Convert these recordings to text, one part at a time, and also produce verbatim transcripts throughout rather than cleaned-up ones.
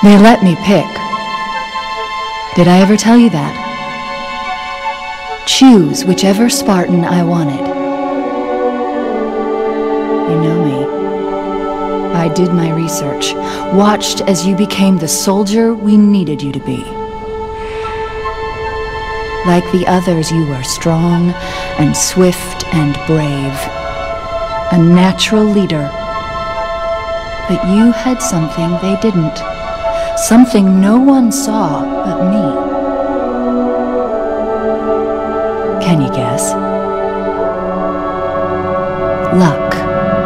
They let me pick. Did I ever tell you that? Choose whichever Spartan I wanted. You know me. I did my research, watched as you became the soldier we needed you to be. Like the others, you were strong and swift and brave. A natural leader. But you had something they didn't. Something no one saw but me. Can you guess? Luck.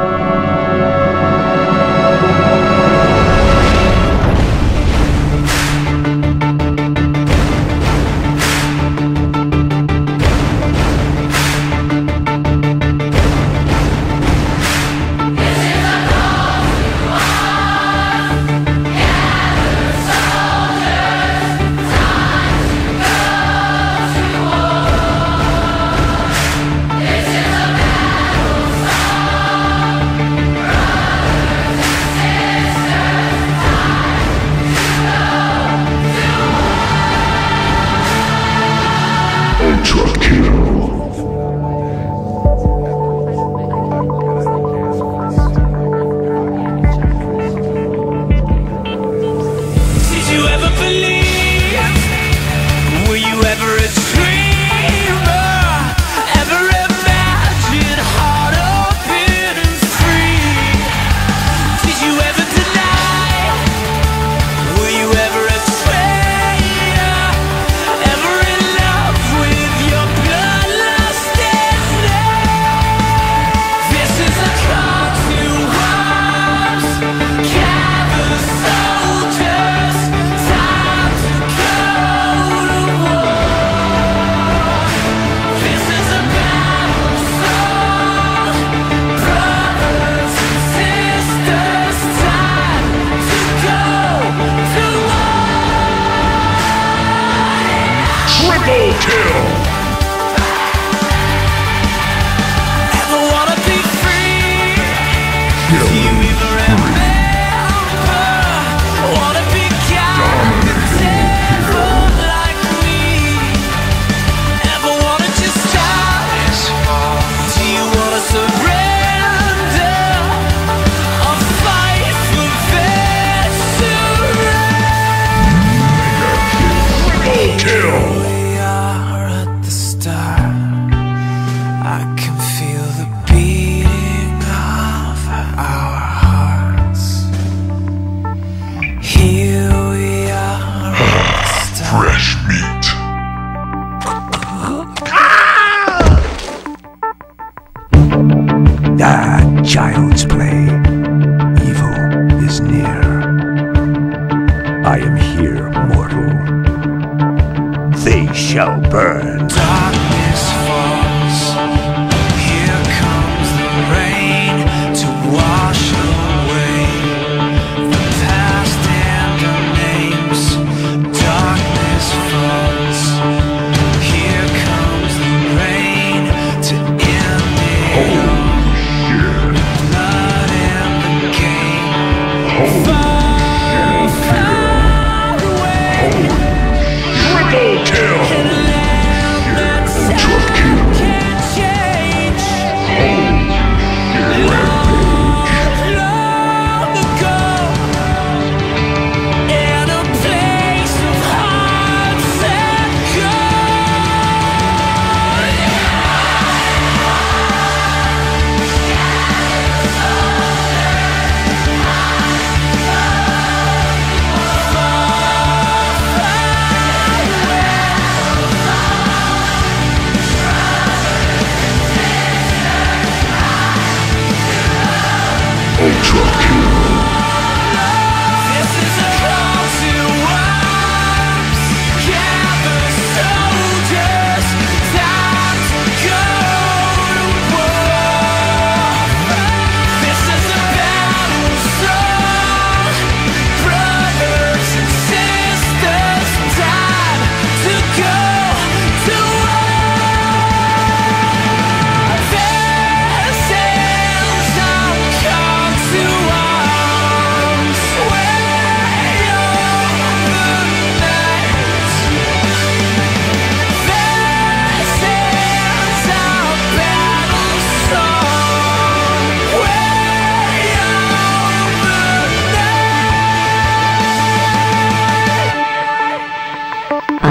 Ah, child's play. Evil is near. I am here, mortal. They shall burn. Darkness falls. Here comes the rain to wash away the past and our names. Darkness falls. Here comes the rain to end it all. Blood and the game. Far, far away. Triple kill! In a land that's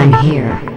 am here.